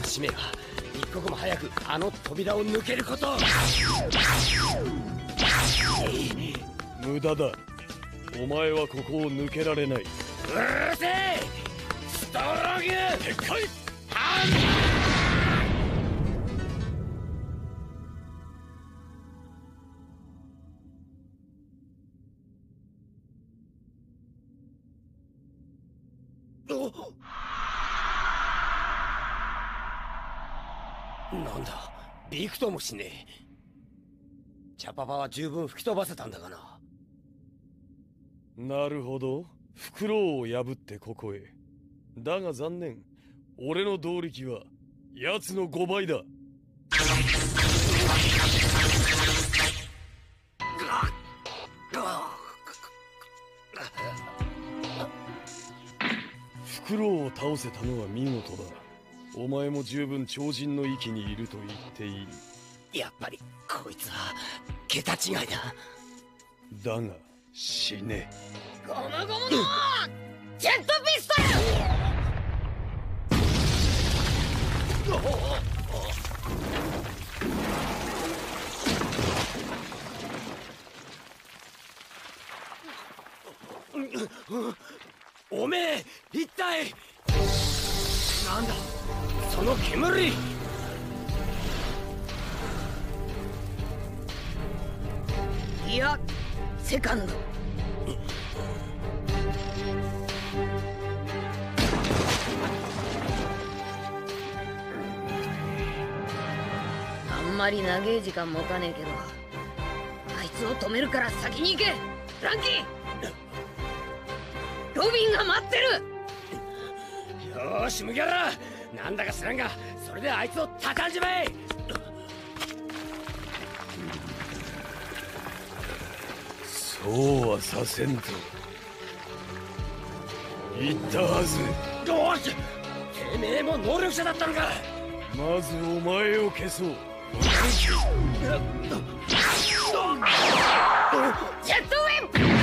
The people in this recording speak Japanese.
使命は一刻も早くあの扉を抜けること。 無駄だ。お前はここを抜けられない。 うるせえ。ストロング撤回。 なんだ、びくともしねえ。茶パパは十分吹き飛ばせたんだがな。 なるほど、フクロウを破ってここへ。だが残念、俺の動力は奴の5倍だ。フクロウを倒せたのは見事だ。お前も十分超人の域にいると言っていい。 やっぱりこいつは桁違いだ。 だが死ね。 ゴムゴムのジェットピストル。おめえ一体なんだその煙。 いや、セカンド。あんまり長え時間持たねえけど、あいつを止めるから先に行け。ランキー、ロビンが待ってる。 よーし麦わら、なんだか知らんがそれであいつを畳んじまえ。 そうはさせんと言ったはず。 どうしててめえも能力者だったのか。 まずお前を消そう。 ジェットウィンプ。